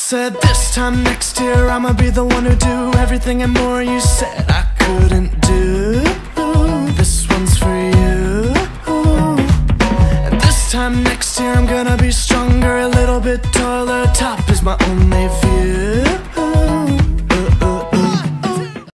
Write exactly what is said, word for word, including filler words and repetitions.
said this time next year I'ma be the one who do everything and more you said I couldn't do. This one's for you. And this time next year I'm gonna be stronger, a little bit taller. Top is my only view.